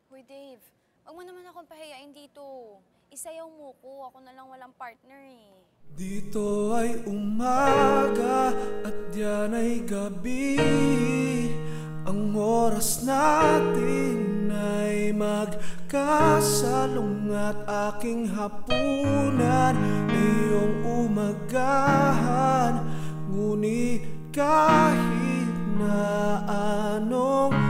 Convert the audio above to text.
Hoy Dave, wag mo naman akong pahiyain dito. Isayaw mo ko, ako na lang walang partner eh. Dito ay umaga at diyan ay gabi. Ang oras natin ay magkasalong at aking hapunan ay iyong umagahan. Ngunit kahit na anong